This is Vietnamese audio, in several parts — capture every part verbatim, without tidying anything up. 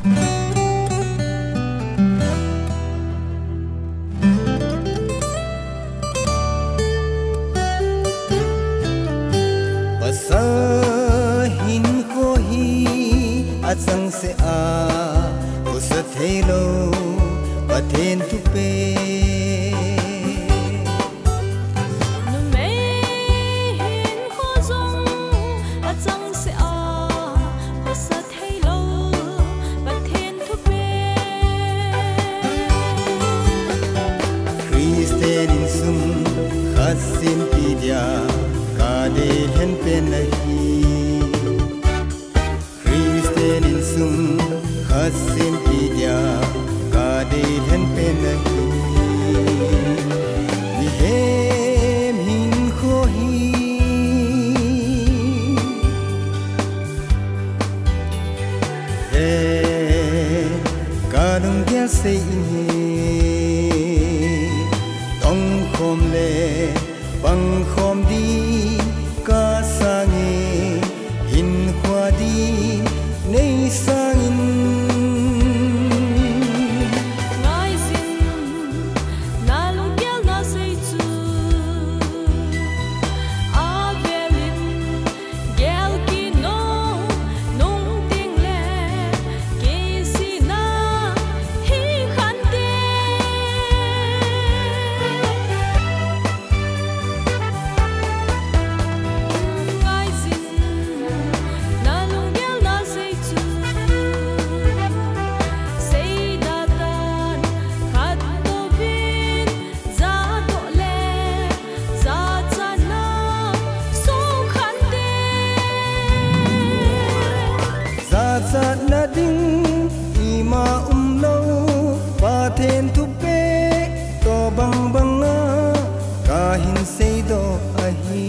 Pasahin ko hi atsang se a usat helo pathen tu pe Kristen sum khasim pidia kade hen pe nahi Kristen sum khasim pidia kade hen pe nahi Nihem hin kho hi Hey kadung gel se khom le bang khom di ka sangi in khwa di nei sangin ngai sin na lung gel na sei chu avelin gel ki no nung ting le ke si na hi khan de Zat na ding ima umlo pathen tu pe to bang bang na kahin sei do ahi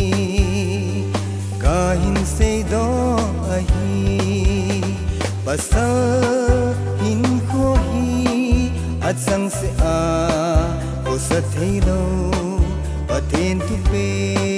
kahin sei do ahi pasa hin ko hi atsang se a usat helo pathen tu pe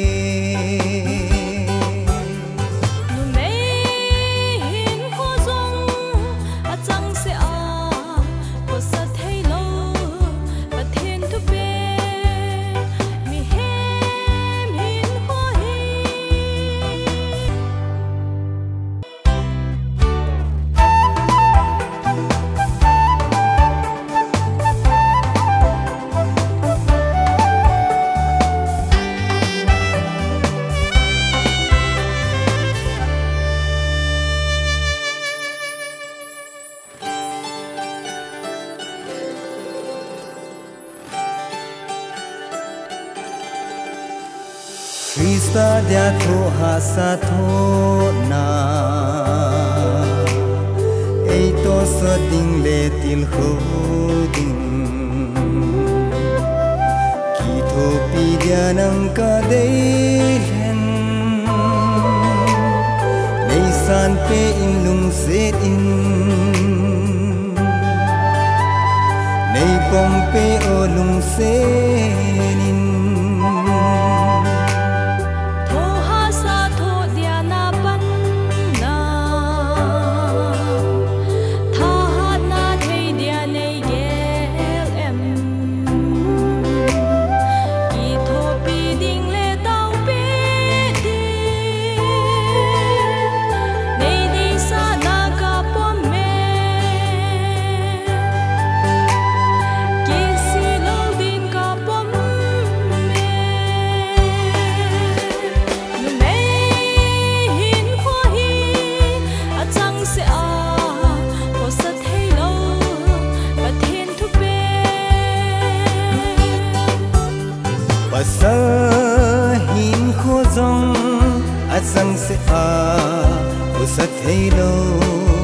Krista dia tho ha sa tho na ei to so ding le til kho ding ki tho pi dia nang ka dei hen nei san pe in lung se in nei pom pe o lung se in Pasahin ko zong at sang se a usat helo